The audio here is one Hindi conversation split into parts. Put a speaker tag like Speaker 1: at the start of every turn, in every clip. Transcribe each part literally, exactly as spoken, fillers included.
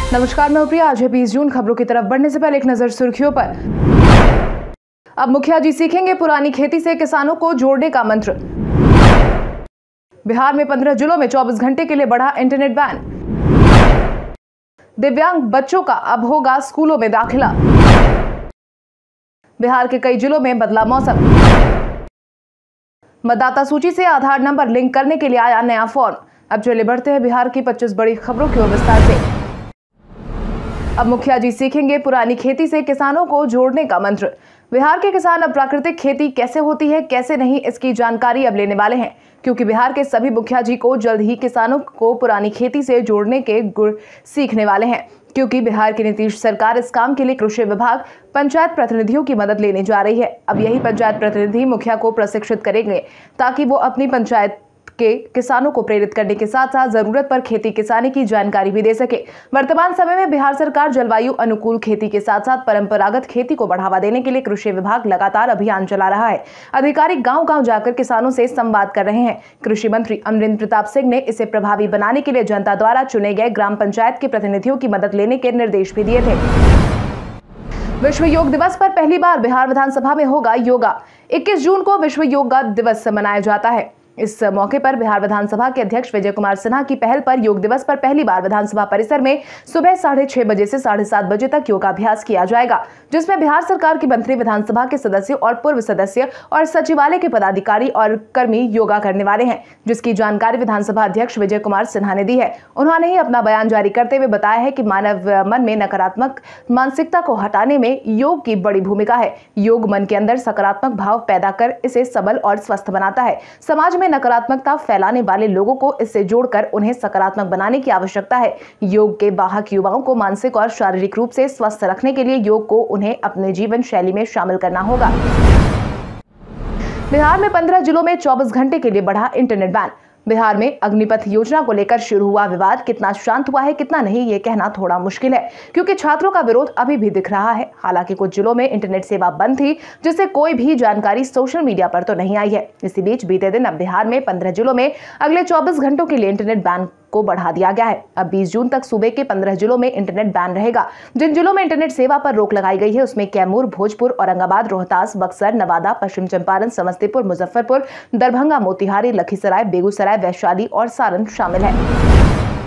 Speaker 1: नमस्कार, मैं प्रिया। आज है बीस जून। खबरों की तरफ बढ़ने से पहले एक नजर सुर्खियों पर। अब मुखिया जी सीखेंगे पुरानी खेती से किसानों को जोड़ने का मंत्र। बिहार में पंद्रह जिलों में चौबीस घंटे के लिए बढ़ा इंटरनेट बैन। दिव्यांग बच्चों का अब होगा स्कूलों में दाखिला। बिहार के कई जिलों में बदला मौसम। मतदाता सूची से आधार नंबर लिंक करने के लिए आया नया फॉर्म। अब चले बढ़ते हैं बिहार की पच्चीस बड़ी खबरों की ओर विस्तार से। अब मुखिया जी सीखेंगे पुरानी खेती से किसानों को जोड़ने का मंत्र। बिहार के किसान अब प्राकृतिक खेती कैसे होती है, कैसे नहीं, इसकी जानकारी अब लेने वाले हैं, क्योंकि बिहार के सभी मुखिया जी को जल्द ही किसानों को पुरानी खेती से जोड़ने के गुर सीखने वाले हैं। क्योंकि बिहार की नीतीश सरकार इस काम के लिए कृषि विभाग पंचायत प्रतिनिधियों की मदद लेने जा रही है। अब यही पंचायत प्रतिनिधि मुखिया को प्रशिक्षित करेंगे ताकि वो अपनी पंचायत के किसानों को प्रेरित करने के साथ साथ जरूरत पर खेती किसानी की जानकारी भी दे सके। वर्तमान समय में बिहार सरकार जलवायु अनुकूल खेती के साथ साथ परंपरागत खेती को बढ़ावा देने के लिए कृषि विभाग लगातार अभियान चला रहा है। अधिकारी गांव-गांव जाकर किसानों से संवाद कर रहे हैं। कृषि मंत्री अमरिंदर प्रताप सिंह ने इसे प्रभावी बनाने के लिए जनता द्वारा चुने गए ग्राम पंचायत के प्रतिनिधियों की मदद लेने के निर्देश भी दिए थे। विश्व योग दिवस पर पहली बार बिहार विधानसभा में होगा योगा। इक्कीस जून को विश्व योगा दिवस मनाया जाता है। इस मौके पर बिहार विधानसभा के अध्यक्ष विजय कुमार सिन्हा की पहल पर योग दिवस पर पहली बार विधानसभा परिसर में सुबह साढ़े छह बजे से साढ़े सात बजे तक योगाभ्यास किया जाएगा, जिसमें बिहार सरकार के मंत्री, विधानसभा के सदस्य और पूर्व सदस्य और सचिवालय के पदाधिकारी और कर्मी योगा करने वाले हैं, जिसकी जानकारी विधानसभा अध्यक्ष विजय कुमार सिन्हा ने दी है। उन्होंने ही अपना बयान जारी करते हुए बताया है कि मानव मन में नकारात्मक मानसिकता को हटाने में योग की बड़ी भूमिका है। योग मन के अंदर सकारात्मक भाव पैदा कर इसे सबल और स्वस्थ बनाता है। समाज में नकारात्मकता फैलाने वाले लोगों को इससे जोड़कर उन्हें सकारात्मक बनाने की आवश्यकता है। योग के वाहक युवाओं को मानसिक और शारीरिक रूप से स्वस्थ रखने के लिए योग को उन्हें अपने जीवन शैली में शामिल करना होगा। बिहार में पंद्रह जिलों में चौबीस घंटे के लिए बढ़ा इंटरनेट बैन। बिहार में अग्निपथ योजना को लेकर शुरू हुआ विवाद कितना शांत हुआ है, कितना नहीं, ये कहना थोड़ा मुश्किल है, क्योंकि छात्रों का विरोध अभी भी दिख रहा है। हालांकि कुछ जिलों में इंटरनेट सेवा बंद थी, जिससे कोई भी जानकारी सोशल मीडिया पर तो नहीं आई है। इसी बीच बीते दिन अब बिहार में पंद्रह जिलों में अगले चौबीस घंटों के लिए इंटरनेट बैन को बढ़ा दिया गया है। अब बीस जून तक सूबे के पंद्रह जिलों में इंटरनेट बैन रहेगा। जिन जिलों में इंटरनेट सेवा पर रोक लगाई गई है उसमें कैमूर, भोजपुर, औरंगाबाद, रोहतास, बक्सर, नवादा, पश्चिम चंपारण, समस्तीपुर, मुजफ्फरपुर, दरभंगा, मोतिहारी, लखीसराय, बेगूसराय, वैशाली और सारण शामिल है।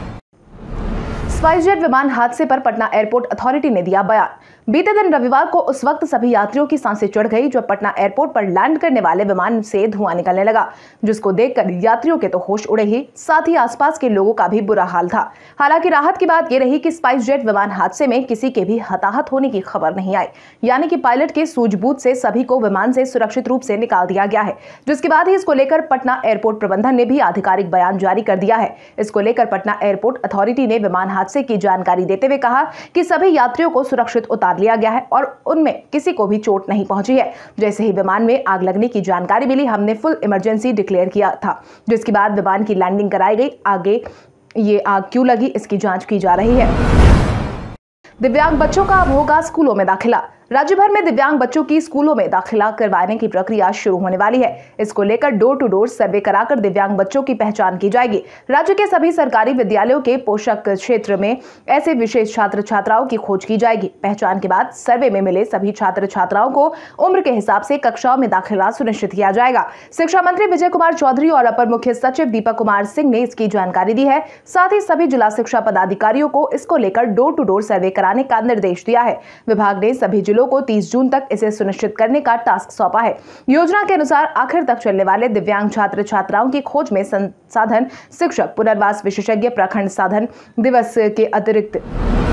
Speaker 1: स्पाइसजेट विमान हादसे पर पटना एयरपोर्ट अथॉरिटी ने दिया बयान। बीते दिन रविवार को उस वक्त सभी यात्रियों की सांसें चढ़ गई जब पटना एयरपोर्ट पर लैंड करने वाले विमान से धुआं निकलने लगा, जिसको देखकर यात्रियों के तो होश उड़े ही, साथ ही आसपास के लोगों का भी बुरा हाल था। हालांकि राहत की बात यह रही कि स्पाइसजेट विमान हादसे में किसी के भी हताहत होने की खबर नहीं आई, यानी कि पायलट के सूझबूझ से सभी को विमान से सुरक्षित रूप से निकाल दिया गया है। जिसके बाद ही इसको लेकर पटना एयरपोर्ट प्रबंधन ने भी आधिकारिक बयान जारी कर दिया है। इसको लेकर पटना एयरपोर्ट अथॉरिटी ने विमान हादसे की जानकारी देते हुए कहा कि सभी यात्रियों को सुरक्षित उतार लिया गया है और उनमें किसी को भी चोट नहीं पहुंची है। जैसे ही विमान में आग लगने की जानकारी मिली, हमने फुल इमरजेंसी डिक्लेयर किया था, जिसके बाद विमान की लैंडिंग कराई गई। आगे ये आग क्यों लगी, इसकी जांच की जा रही है। दिव्यांग बच्चों का अब होगा स्कूलों में दाखिला। राज्य भर में दिव्यांग बच्चों की स्कूलों में दाखिला करवाने की प्रक्रिया शुरू होने वाली है। इसको लेकर डोर टू डोर सर्वे कराकर दिव्यांग बच्चों की पहचान की जाएगी। राज्य के सभी सरकारी विद्यालयों के पोषक क्षेत्र में ऐसे विशेष छात्र छात्राओं की खोज की जाएगी। पहचान के बाद सर्वे में मिले सभी छात्र छात्राओं को उम्र के हिसाब से कक्षाओं में दाखिला सुनिश्चित किया जाएगा। शिक्षा मंत्री विजय कुमार चौधरी और अपर मुख्य सचिव दीपक कुमार सिंह ने इसकी जानकारी दी है। साथ ही सभी जिला शिक्षा पदाधिकारियों को इसको लेकर डोर टू डोर सर्वे कराने का निर्देश दिया है। विभाग ने सभी जिलों को तीस जून तक इसे सुनिश्चित करने का टास्क सौंपा है। योजना के अनुसार आखिर तक चलने वाले दिव्यांग छात्र छात्राओं की खोज में संसाधन शिक्षक, पुनर्वास विशेषज्ञ, प्रखंड साधन दिवस के अतिरिक्त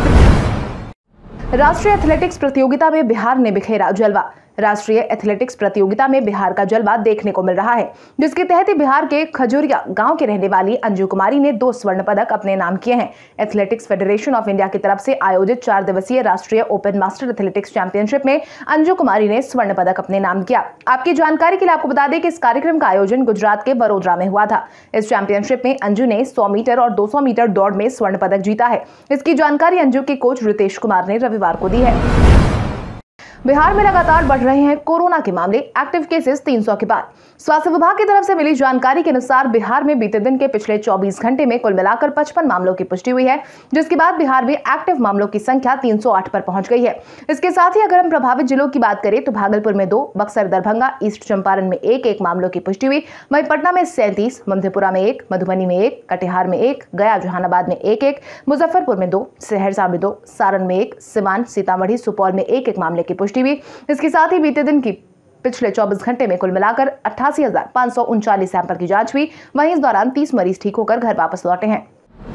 Speaker 1: राष्ट्रीय एथलेटिक्स प्रतियोगिता में बिहार ने बिखेरा जलवा। राष्ट्रीय एथलेटिक्स प्रतियोगिता में बिहार का जलवा देखने को मिल रहा है, जिसके तहत बिहार के खजूरिया गांव के रहने वाली अंजू कुमारी ने दो स्वर्ण पदक अपने नाम किए हैं। एथलेटिक्स फेडरेशन ऑफ इंडिया की तरफ से आयोजित चार दिवसीय राष्ट्रीय ओपन मास्टर एथलेटिक्स चैंपियनशिप में अंजू कुमारी ने स्वर्ण पदक अपने नाम किया। आपकी जानकारी के लिए आपको बता दें कि इस कार्यक्रम का आयोजन गुजरात के वडोदरा में हुआ था। इस चैंपियनशिप में अंजू ने सौ मीटर और दो सौ मीटर दौड़ में स्वर्ण पदक जीता है। इसकी जानकारी अंजू के कोच रितेश कुमार ने रविवार को दी है। बिहार में लगातार बढ़ रहे हैं कोरोना के मामले, एक्टिव केसेस तीन सौ के पार। स्वास्थ्य विभाग की तरफ से मिली जानकारी के अनुसार बिहार में बीते दिन के पिछले चौबीस घंटे में कुल मिलाकर पचपन मामलों की पुष्टि हुई है, जिसके बाद बिहार में एक्टिव मामलों की संख्या तीन सौ आठ पर पहुंच गई है। इसके साथ ही अगर हम प्रभावित जिलों की बात करें तो भागलपुर में दो, बक्सर, दरभंगा, ईस्ट चंपारण में एक एक मामलों की पुष्टि हुई। वहीं पटना में सैंतीस, मधेपुरा में एक, मधुबनी में एक, कटिहार में एक, गया जहानाबाद में एक एक, मुजफ्फरपुर में दो, सहरसा में दो, सारण में एक, सिवान, सीतामढ़ी, सुपौल में एक एक मामले की पुष्टि हुई। इसके साथ ही बीते दिन की पिछले चौबीस घंटे में कुल मिलाकर अट्ठासी हजार पांच सौ उनचालीस सैंपल की जांच हुई। वहीं इस दौरान तीस मरीज ठीक होकर घर वापस लौटे हैं।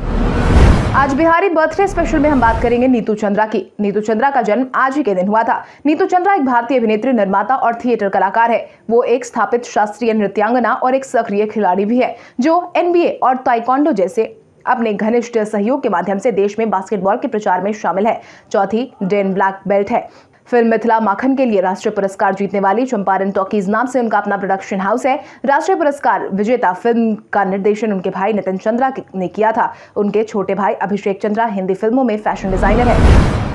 Speaker 1: आज बिहारी बर्थडे स्पेशल में हम बात करेंगे नीतू चंद्रा की। नीतू चंद्रा का जन्म आज ही के दिन हुआ था। नीतू चंद्रा एक भारतीय अभिनेत्री, निर्माता और थिएटर कलाकार है। वो एक स्थापित शास्त्रीय नृत्यांगना और एक सक्रिय खिलाड़ी भी है, जो एनबीए और ताइक्वांडो जैसे अपने घनिष्ठ सहयोग के माध्यम से देश में बास्केटबॉल के प्रचार में शामिल है। चौथी डेन ब्लैक बेल्ट है। फिल्म मिथिला माखन के लिए राष्ट्रीय पुरस्कार जीतने वाली चंपारण टॉकीज नाम से उनका अपना प्रोडक्शन हाउस है। राष्ट्रीय पुरस्कार विजेता फिल्म का निर्देशन उनके भाई नितिन चंद्रा ने किया था। उनके छोटे भाई अभिषेक चंद्रा हिंदी फिल्मों में फैशन डिजाइनर है।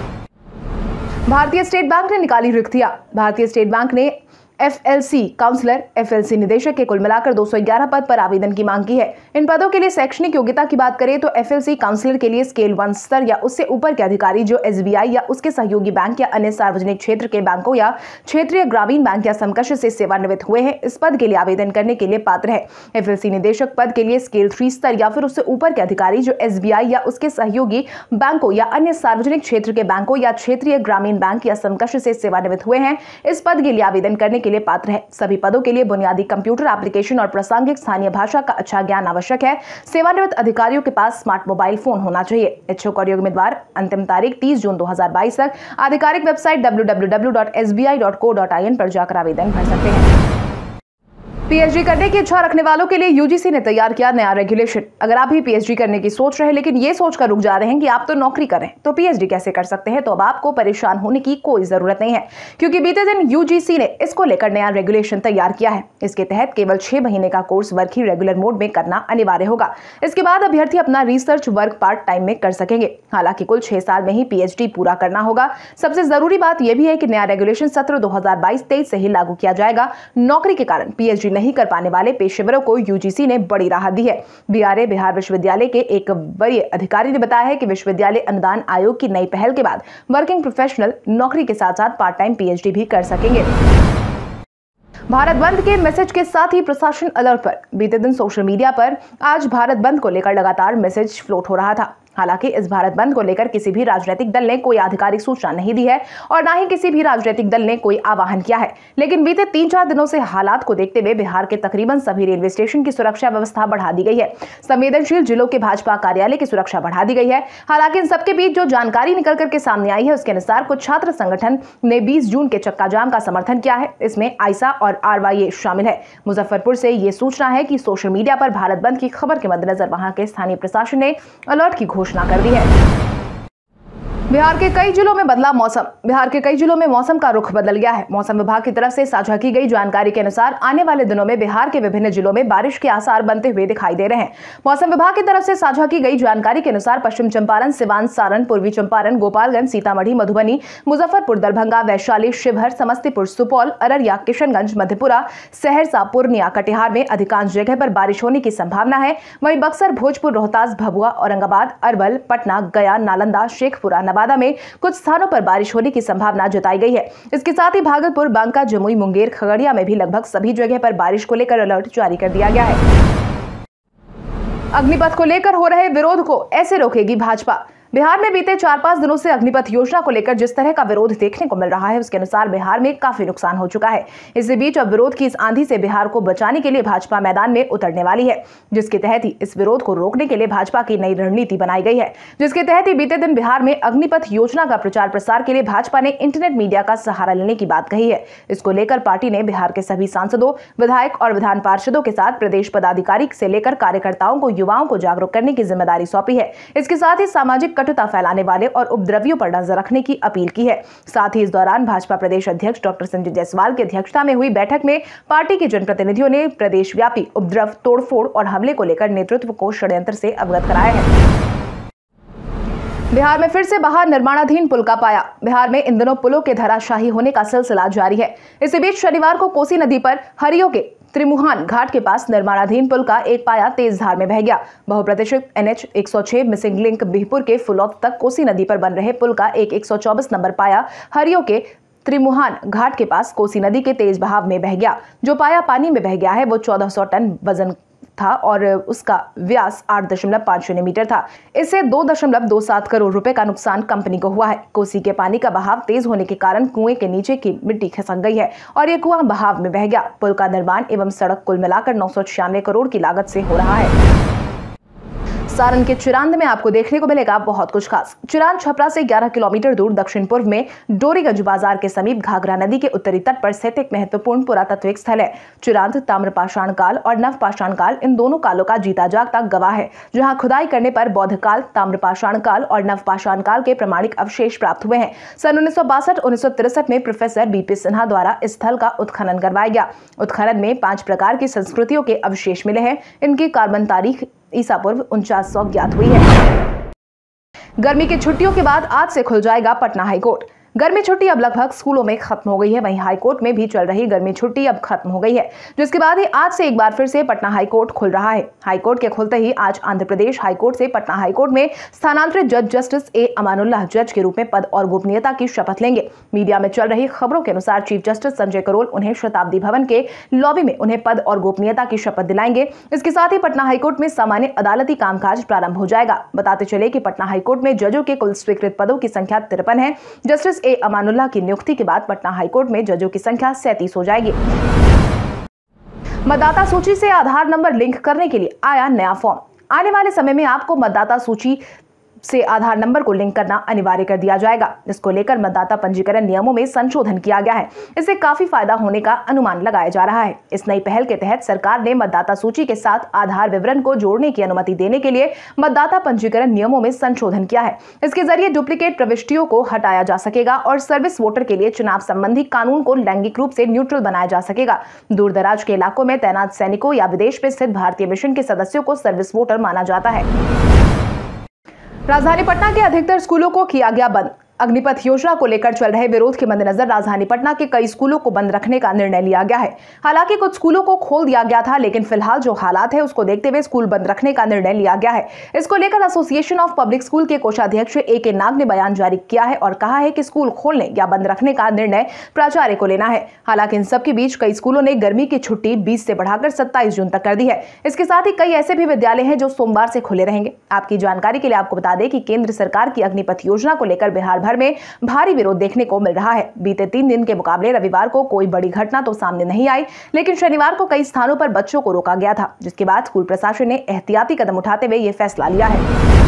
Speaker 1: भारतीय स्टेट बैंक ने निकाली रिक्तियां। भारतीय स्टेट बैंक ने एफएलसी काउंसलर, एफएलसी निदेशक के कुल मिलाकर दो सौ ग्यारह पद पर आवेदन की मांग की है। इन पदों के लिए शैक्षणिक योग्यता की बात करें तो एफएलसी काउंसलर के लिए स्केल वन स्तर या उससे ऊपर के अधिकारी जो एसबीआई या उसके सहयोगी बैंक या अन्य सार्वजनिक क्षेत्र के बैंकों या क्षेत्रीय ग्रामीण बैंक या समकक्ष से सेवानिवृत्त हुए हैं, इस पद के लिए आवेदन करने के लिए पात्र है। एफएलसी निदेशक पद के लिए स्केल थ्री स्तर या फिर उससे ऊपर के अधिकारी जो एसबीआई या उसके सहयोगी बैंकों या अन्य सार्वजनिक क्षेत्र के बैंकों या क्षेत्रीय ग्रामीण बैंक या समकक्ष से सेवानिवृत्त हुए हैं, इस पद के लिए आवेदन करने के लिए पात्र है। सभी पदों के लिए बुनियादी कंप्यूटर एप्लीकेशन और प्रासंगिक स्थानीय भाषा का अच्छा ज्ञान आवश्यक है। सेवानिवृत्त अधिकारियों के पास स्मार्ट मोबाइल फोन होना चाहिए। इच्छुक और योग्य उम्मीदवार अंतिम तारीख तीस जून दो हज़ार बाईस तक आधिकारिक website W W W dot S B I dot co dot I N पर जाकर आवेदन कर सकते हैं। पीएचडी करने की इच्छा रखने वालों के लिए यूजीसी ने तैयार किया नया रेगुलेशन। अगर आप भी पीएचडी करने की सोच रहे हैं लेकिन ये सोचकर रुक जा रहे हैं कि आप तो नौकरी करें तो पीएचडी कैसे कर सकते हैं, तो अब आपको परेशान होने की कोई जरूरत नहीं है, क्योंकि बीते दिन यूजीसी ने इसको लेकर नया रेगुलेशन तैयार किया है। इसके तहत केवल छह महीने का कोर्स वर्क ही रेगुलर मोड में करना अनिवार्य होगा। इसके बाद अभ्यर्थी अपना रिसर्च वर्क पार्ट टाइम में कर सकेंगे। हालांकि कुल छह साल में ही पीएचडी पूरा करना होगा। सबसे जरूरी बात यह भी है कि नया रेगुलेशन सत्र दो हजार बाईस तेईस से ही लागू किया जाएगा। नौकरी के कारण पीएचडी नहीं कर पाने वाले पेशेवरों को यूजीसी ने बड़ी राहत दी है। बीआरए बिहार विश्वविद्यालय के एक वरीय अधिकारी ने बताया है कि विश्वविद्यालय अनुदान आयोग की नई पहल के बाद वर्किंग प्रोफेशनल नौकरी के साथ साथ पार्ट टाइम पीएचडी भी कर सकेंगे। भारत बंद के मैसेज के साथ ही प्रशासन अलर्ट पर। बीते दिन सोशल मीडिया पर आज भारत बंद को लेकर लगातार मैसेज फ्लोट हो रहा था। हालांकि इस भारत बंद को लेकर किसी भी राजनीतिक दल ने कोई आधिकारिक सूचना नहीं दी है और न ही किसी भी राजनीतिक दल ने कोई आह्वान किया है। लेकिन बीते तीन चार दिनों से हालात को देखते हुए बिहार के तकरीबन सभी रेलवे स्टेशन की सुरक्षा व्यवस्था बढ़ा दी गई है। संवेदनशील जिलों के भाजपा कार्यालय की सुरक्षा बढ़ा दी गई है। हालांकि इन सबके बीच जो जानकारी निकल करके सामने आई है उसके अनुसार कुछ छात्र संगठन ने बीस जून के चक्का जाम का समर्थन किया है। इसमें आईसा और आरवाईए शामिल है। मुजफ्फरपुर से ये सूचना है कि सोशल मीडिया पर भारत बंद की खबर के मद्देनजर वहां के स्थानीय प्रशासन ने अलर्ट की घोषणा कर दी है। बिहार के कई जिलों में बदला मौसम। बिहार के कई जिलों में मौसम का रुख बदल गया है। मौसम विभाग की तरफ से साझा की गई जानकारी के अनुसार आने वाले दिनों में बिहार के विभिन्न जिलों में बारिश के आसार बनते हुए दिखाई दे रहे हैं। मौसम विभाग की तरफ से साझा की गई जानकारी के अनुसार पश्चिम चंपारण, सिवान, सारण, पूर्वी चंपारण, गोपालगंज, सीतामढ़ी, मधुबनी, मुजफ्फरपुर, दरभंगा, वैशाली, शिवहर, समस्तीपुर, सुपौल, अररिया, किशनगंज, मधेपुरा, सहरसा, पूर्णिया, कटिहार में अधिकांश जगह पर बारिश होने की संभावना है। वहीं बक्सर, भोजपुर, रोहतास, भभुआ, औरंगाबाद, अरवल, पटना, गया, नालंदा, शेखपुरा, नवादा में कुछ स्थानों पर बारिश होने की संभावना जताई गई है। इसके साथ ही भागलपुर, बांका, जमुई, मुंगेर, खगड़िया में भी लगभग सभी जगह पर बारिश को लेकर अलर्ट जारी कर दिया गया है। अग्निपथ को लेकर हो रहे विरोध को ऐसे रोकेगी भाजपा। बिहार में बीते चार पांच दिनों से अग्निपथ योजना को लेकर जिस तरह का विरोध देखने को मिल रहा है उसके अनुसार बिहार में काफी नुकसान हो चुका है। इसी बीच अब विरोध की इस आंधी से बिहार को बचाने के लिए भाजपा मैदान में उतरने वाली है, जिसके तहत ही इस विरोध को रोकने के लिए भाजपा की नई रणनीति बनाई गई है। जिसके तहत ही बीते दिन बिहार में अग्निपथ योजना का प्रचार प्रसार के लिए भाजपा ने इंटरनेट मीडिया का सहारा लेने की बात कही है। इसको लेकर पार्टी ने बिहार के सभी सांसदों, विधायक और विधान पार्षदों के साथ प्रदेश पदाधिकारी से लेकर कार्यकर्ताओं को, युवाओं को जागरूक करने की जिम्मेदारी सौंपी है। इसके साथ ही सामाजिक कटुता फैलाने वाले और उपद्रवियों पर नजर रखने की अपील की है। साथ ही इस दौरान भाजपा प्रदेश अध्यक्ष डॉक्टर संजय जायसवाल की अध्यक्षता में हुई बैठक में पार्टी के जनप्रतिनिधियों ने प्रदेश व्यापी उपद्रव, तोड़फोड़ और हमले को लेकर नेतृत्व को षड्यंत्र से अवगत कराया है। बिहार में फिर से बहा निर्माणाधीन पुल का पाया। बिहार में इन दिनों पुलों के धराशायी होने का सिलसिला जारी है। इसी बीच शनिवार को कोसी नदी पर हरियो के त्रिमुहान घाट के पास निर्माणाधीन पुल का एक पाया तेज धार में बह गया। बहुप्रतीक्षित एन एच एक सौ छह मिसिंग लिंक बिहपुर के फुलौत तक कोसी नदी पर बन रहे पुल का एक एक सौ चौबीस नंबर पाया हरियो के त्रिमुहान घाट के पास कोसी नदी के तेज बहाव में बह गया। जो पाया पानी में बह गया है वो चौदह सौ टन वजन था और उसका व्यास आठ दशमलव पाँच शून्य मीटर था। इससे दो दशमलव दो सात करोड़ रुपए का नुकसान कंपनी को हुआ है। कोसी के पानी का बहाव तेज होने के कारण कुएं के नीचे की मिट्टी खिसक गई है और ये कुआं बहाव में बह गया। पुल का निर्माण एवं सड़क कुल मिलाकर नौ सौ छियानवे करोड़ की लागत से हो रहा है। सारण के चिरांद में आपको देखने को मिलेगा बहुत कुछ खास। चिरांद छपरा से ग्यारह किलोमीटर दूर दक्षिण पूर्व में डोरीगंज बाजार के समीप घाघरा नदी के उत्तरी तट पर स्थित एक महत्वपूर्ण पुरातात्विक स्थल है। चिरांद ताम्रपाषाण काल और नवपाषाण काल इन दोनों कालों का जीता जागता गवाह है, जहां खुदाई करने पर बौद्ध काल, ताम्रपाषाण काल और नवपाषाण काल के प्रमाणिक अवशेष प्राप्त हुए हैं। सन उन्नीस सौ बासठ उन्नीस सौ तिरसठ में प्रोफेसर बी पी सिन्हा द्वारा इस स्थल का उत्खनन करवाया गया। उत्खनन में पांच प्रकार की संस्कृतियों के अवशेष मिले हैं। इनकी कार्बन तारीख ईसा पूर्व उनचास सौ ज्ञात हुई है। गर्मी की छुट्टियों के बाद आज से खुल जाएगा पटना हाईकोर्ट। गर्मी छुट्टी अब लगभग स्कूलों में खत्म हो गई है, वहीं हाईकोर्ट में भी चल रही गर्मी छुट्टी अब खत्म हो गई है, जिसके बाद ही आज से एक बार फिर से पटना हाईकोर्ट खुल रहा है। हाईकोर्ट के खुलते ही आज आंध्र प्रदेश हाईकोर्ट से पटना हाईकोर्ट में स्थानांतरित जज जस्टिस ए अमानुल्लाह जज के रूप में पद और गोपनीयता की शपथ लेंगे। मीडिया में चल रही खबरों के अनुसार चीफ जस्टिस संजय करोल उन्हें शताब्दी भवन के लॉबी में उन्हें पद और गोपनीयता की शपथ दिलाएंगे। इसके साथ ही पटना हाईकोर्ट में सामान्य अदालती कामकाज प्रारंभ हो जाएगा। बताते चले कि पटना हाईकोर्ट में जजों के कुल स्वीकृत पदों की संख्या तिरपन है। जस्टिस ए अमानुल्लाह की नियुक्ति के बाद पटना हाईकोर्ट में जजों की संख्या सैंतीस हो जाएगी। मतदाता सूची से आधार नंबर लिंक करने के लिए आया नया फॉर्म। आने वाले समय में आपको मतदाता सूची से आधार नंबर को लिंक करना अनिवार्य कर दिया जाएगा। इसको लेकर मतदाता पंजीकरण नियमों में संशोधन किया गया है। इससे काफी फायदा होने का अनुमान लगाया जा रहा है। इस नई पहल के तहत सरकार ने मतदाता सूची के साथ आधार विवरण को जोड़ने की अनुमति देने के लिए मतदाता पंजीकरण नियमों में संशोधन किया है। इसके जरिए डुप्लीकेट प्रविष्टियों को हटाया जा सकेगा और सर्विस वोटर के लिए चुनाव संबंधी कानून को लैंगिक रूप से न्यूट्रल बनाया जा सकेगा। दूर दराज के इलाकों में तैनात सैनिकों या विदेश में स्थित भारतीय मिशन के सदस्यों को सर्विस वोटर माना जाता है। राजधानी पटना के अधिकतर स्कूलों को किया गया बंद। अग्निपथ योजना को लेकर चल रहे विरोध के मद्देनजर राजधानी पटना के कई स्कूलों को बंद रखने का निर्णय लिया गया है। हालांकि कुछ स्कूलों को खोल दिया गया था, लेकिन फिलहाल जो हालात है उसको देखते हुए स्कूल बंद रखने का निर्णय लिया गया है। इसको लेकर एसोसिएशन ऑफ पब्लिक स्कूल के कोषाध्यक्ष ए के नाग ने बयान जारी किया है और कहा है कि स्कूल खोलने या बंद रखने का निर्णय प्राचार्य को लेना है। हालांकि इन सबके बीच कई स्कूलों ने गर्मी की छुट्टी बीस से बढ़ाकर सत्ताईस जून तक कर दी है। इसके साथ ही कई ऐसे भी विद्यालय हैं जो सोमवार से खुले रहेंगे। आपकी जानकारी के लिए आपको बता दें कि केंद्र सरकार की अग्निपथ योजना को लेकर बिहार भर में भारी विरोध देखने को मिल रहा है। बीते तीन दिन के मुकाबले रविवार को कोई बड़ी घटना तो सामने नहीं आई, लेकिन शनिवार को कई स्थानों पर बच्चों को रोका गया था, जिसके बाद स्कूल प्रशासन ने एहतियाती कदम उठाते हुए यह फैसला लिया है।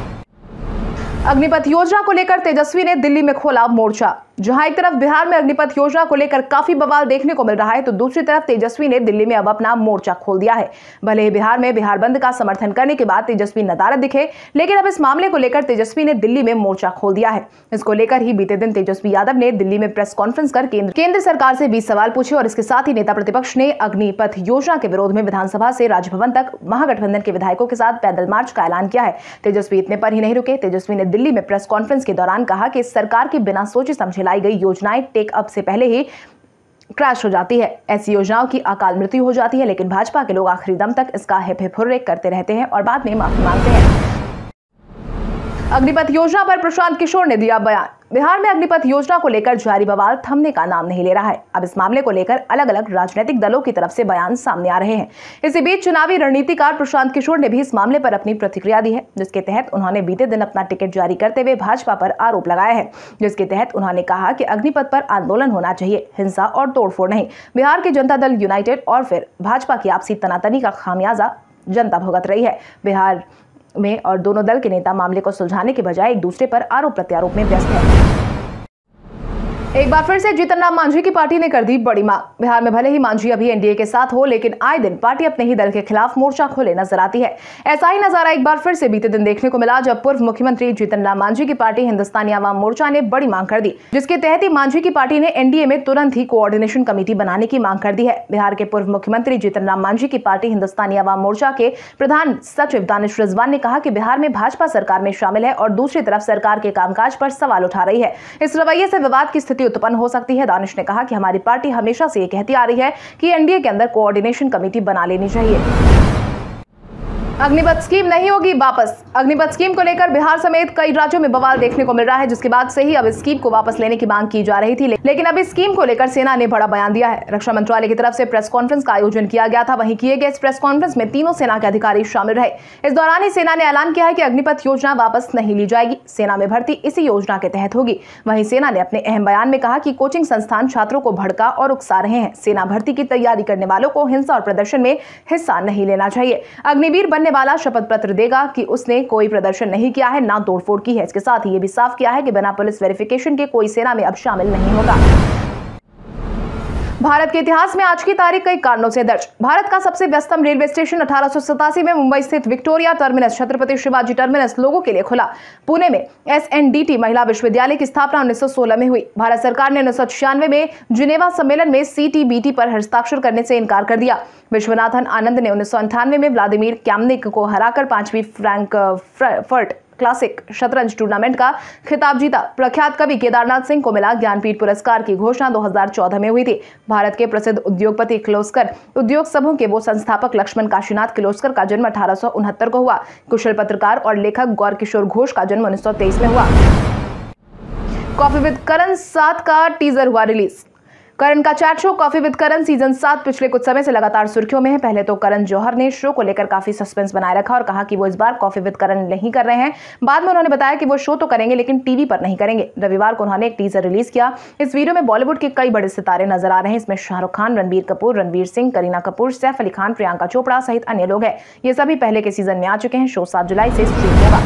Speaker 1: अग्निपथ योजना को लेकर तेजस्वी ने दिल्ली में खोला मोर्चा। जहां एक तरफ बिहार में अग्निपथ योजना को लेकर काफी बवाल देखने को मिल रहा है, तो दूसरी तरफ तेजस्वी ने दिल्ली में अब अपना मोर्चा खोल दिया है। भले ही बिहार में बिहार बंद का समर्थन करने के बाद तेजस्वी नदारद दिखे, लेकिन अब इस मामले को लेकर तेजस्वी ने दिल्ली में मोर्चा खोल दिया है। इसको लेकर ही बीते दिन तेजस्वी यादव ने दिल्ली में प्रेस कॉन्फ्रेंस कर केंद्र केंद्र सरकार से बीस सवाल पूछे और इसके साथ ही नेता प्रतिपक्ष ने अग्निपथ योजना के विरोध में विधानसभा से राजभवन तक महागठबंधन के विधायकों के साथ पैदल मार्च का ऐलान किया है। तेजस्वी इतने पर ही नहीं रुके। तेजस्वी ने दिल्ली में प्रेस कॉन्फ्रेंस के दौरान कहा कि सरकार की बिना सोचे समझे लाई गई योजनाएं टेक अप से पहले ही क्रैश हो जाती है। ऐसी योजनाओं की अकाल मृत्यु हो जाती है, लेकिन भाजपा के लोग आखिरी दम तक इसका हिप हिप हुर्रे करते रहते हैं और बाद में माफी मांगते हैं। अग्निपथ योजना पर प्रशांत किशोर ने दिया बयान। बिहार में अग्निपथ योजना को लेकर जारी बवाल थमने का नाम नहीं ले रहा है। अब इस मामले को लेकर अलग अलग राजनीतिक दलों की तरफ से बयान सामने आ रहे हैं। इसी बीच चुनावी रणनीतिकार प्रशांत किशोर ने भी इस मामले पर अपनी प्रतिक्रिया दी है, जिसके तहत उन्होंने बीते दिन अपना टिकट जारी करते हुए भाजपा पर आरोप लगाया है। जिसके तहत उन्होंने कहा कि अग्निपथ पर आंदोलन होना चाहिए, हिंसा और तोड़फोड़ नहीं। बिहार के जनता दल यूनाइटेड और फिर भाजपा की आपसी तनातनी का खामियाजा जनता भुगत रही है। बिहार में और दोनों दल के नेता मामले को सुलझाने के बजाय एक दूसरे पर आरोप प्रत्यारोप में व्यस्त हैं। एक बार फिर से जीतन राम मांझी की पार्टी ने कर दी बड़ी मांग। बिहार में भले ही मांझी अभी एनडीए के साथ हो, लेकिन आए दिन पार्टी अपने ही दल के खिलाफ मोर्चा खोले नजर आती है। ऐसा ही नजारा एक बार फिर से बीते दिन देखने को मिला, जब पूर्व मुख्यमंत्री जीतन राम मांझी की पार्टी हिंदुस्तानी आवाम मोर्चा ने बड़ी मांग कर दी, जिसके तहत ही मांझी की पार्टी ने एनडीए में तुरंत ही कोऑर्डिनेशन कमेटी बनाने की मांग कर दी है। बिहार के पूर्व मुख्यमंत्री जीतन राम मांझी की पार्टी हिंदुस्तानी आवाम मोर्चा के प्रधान सचिव दानिश रिजवान ने कहा कि बिहार में भाजपा सरकार में शामिल है और दूसरी तरफ सरकार के कामकाज पर सवाल उठा रही है। इस रवैये से विवाद की स्थिति उत्पन्न हो सकती है। दानिश ने कहा कि हमारी पार्टी हमेशा से ये कहती आ रही है कि एनडीए के अंदर कोऑर्डिनेशन कमेटी बना लेनी चाहिए। अग्निपथ स्कीम नहीं होगी वापस। अग्निपथ स्कीम को लेकर बिहार समेत कई राज्यों में बवाल देखने को मिल रहा है, जिसके बाद से ही अब इस स्कीम को वापस लेने की मांग की जा रही थी। लेकिन अब इस स्कीम को लेकर सेना ने बड़ा बयान दिया है। रक्षा मंत्रालय की तरफ से प्रेस कॉन्फ्रेंस का आयोजन किया गया था। वहीं किए गए इस प्रेस कॉन्फ्रेंस में तीनों सेना के अधिकारी शामिल रहे। इस दौरान ही सेना ने ऐलान किया है कि अग्निपथ योजना वापस नहीं ली जाएगी। सेना में भर्ती इसी योजना के तहत होगी। वहीं सेना ने अपने अहम बयान में कहा कि कोचिंग संस्थान छात्रों को भड़का और उकसा रहे हैं। सेना भर्ती की तैयारी करने वालों को हिंसा और प्रदर्शन में हिस्सा नहीं लेना चाहिए। अग्निवीर बनने वाला शपथ पत्र देगा कि उसने कोई प्रदर्शन नहीं किया है, ना तोड़फोड़ की है। इसके साथ ही ये भी साफ किया है कि बिना पुलिस वेरिफिकेशन के कोई सेना में अब शामिल नहीं होगा। भारत के इतिहास में आज की तारीख कई कारणों से दर्ज। भारत का सबसे व्यस्तम रेलवे स्टेशन अठारह सौ सतासी में मुंबई स्थित Victoria Terminus Chhatrapati Shivaji Terminus लोगों के लिए खुला। पुणे में एस एन डी टी महिला विश्वविद्यालय की स्थापना उन्नीस सौ सोलह में हुई। भारत सरकार ने उन्नीस सौ छियानवे में जिनेवा सम्मेलन में सी टी बी टी पर हस्ताक्षर करने से इनकार कर दिया। विश्वनाथन आनंद ने उन्नीस सौ अंठानवे में व्लादिमीर कैमनिक को हराकर पांचवी फ्रैंकफर्ट क्लासिक शतरंज टूर्नामेंट का खिताब जीता। प्रख्यात कवि केदारनाथ सिंह को मिला ज्ञानपीठ पुरस्कार की घोषणा दो हज़ार चौदह में हुई थी। भारत के प्रसिद्ध उद्योगपति किर्लोस्कर उद्योग समूह के वो संस्थापक लक्ष्मण काशीनाथ किर्लोस्कर का जन्म अठारह सौ उनहत्तर को हुआ। कुशल पत्रकार और लेखक गौर किशोर घोष का जन्म उन्नीस सौ तेईस में हुआ। कॉफी विद करण सात का टीजर हुआ रिलीज। करण का chat show Koffee with Karan season सात पिछले कुछ समय से लगातार सुर्खियों में है। पहले तो करण जौहर ने शो को लेकर काफी सस्पेंस बनाए रखा और कहा कि वो इस बार कॉफी विद करण नहीं कर रहे हैं। बाद में उन्होंने बताया कि वो शो तो करेंगे लेकिन टीवी पर नहीं करेंगे। रविवार को उन्होंने एक टीजर रिलीज किया। इस वीडियो में बॉलीवुड के कई बड़े सितारे नजर आ रहे हैं। इसमें शाहरुख खान, रणबीर कपूर, रणवीर सिंह, करीना कपूर, सैफ अली खान, प्रियंका चोपड़ा सहित अन्य लोग हैं। ये सभी पहले के सीजन में आ चुके हैं। शो सात जुलाई से स्ट्रीम होगा।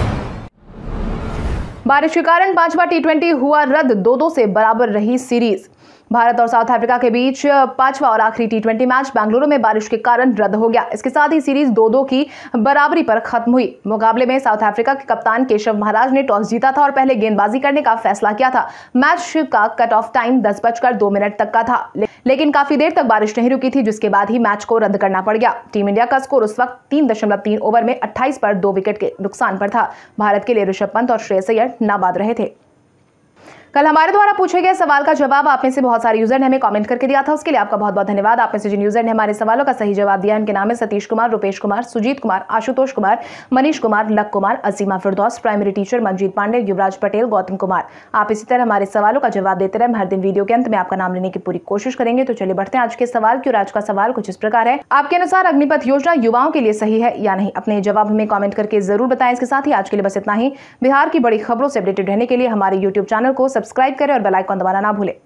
Speaker 1: बारिश के कारण पांचवा टी ट्वेंटी हुआ रद्द। दो दो से बराबर रही सीरीज। भारत और साउथ अफ्रीका के बीच पांचवा और आखिरी टी ट्वेंटी मैच बेंगलुरु में बारिश के कारण रद्द हो गया। इसके साथ ही सीरीज दो दो की बराबरी पर खत्म हुई। मुकाबले में साउथ अफ्रीका के कप्तान केशव महाराज ने टॉस जीता था और पहले गेंदबाजी करने का फैसला किया था। मैच का कट ऑफ टाइम दस बजकर दो मिनट तक का था, लेकिन काफी देर तक बारिश नहीं रुकी थी, जिसके बाद ही मैच को रद्द करना पड़ गया। टीम इंडिया का स्कोर उस वक्त तीन दशमलव तीन ओवर में अट्ठाईस पर दो विकेट के नुकसान पर था। भारत के लिए ऋषभ पंत और श्रेयस अय्यर नाबाद रहे थे। कल हमारे द्वारा पूछे गए सवाल का जवाब आप में से बहुत सारे यूजर ने हमें कमेंट करके दिया था, उसके लिए आपका बहुत बहुत धन्यवाद। आप में से जिन यूजर ने हमारे सवालों का सही जवाब दिया उनके नाम है सतीश कुमार, रुपेश कुमार, सुजीत कुमार, आशुतोष कुमार, मनीष कुमार, लक कुमार, असीमा फिरदौस, प्राइमरी टीचर मंजीत पांडे, युवराज पटेल, गौतम कुमार। आप इसी तरह हमारे सवालों का जवाब देते रहे। हर दिन वीडियो के अंत में आपका नाम लेने की पूरी कोशिश करेंगे। तो चलिए बढ़ते हैं आज के सवाल की। और आज का सवाल कुछ इस प्रकार है, आपके अनुसार अग्निपथ योजना युवाओं के लिए सही है या नहीं? अपने जवाब हमें कमेंट करके जरूर बताएं। इसके साथ ही आज के लिए बस इतना ही। बिहार की बड़ी खबरों से अपडेटेड रहने के लिए हमारे यूट्यूब चैनल को सब्सक्राइब करें और बेल आइकन दबाना ना भूलें।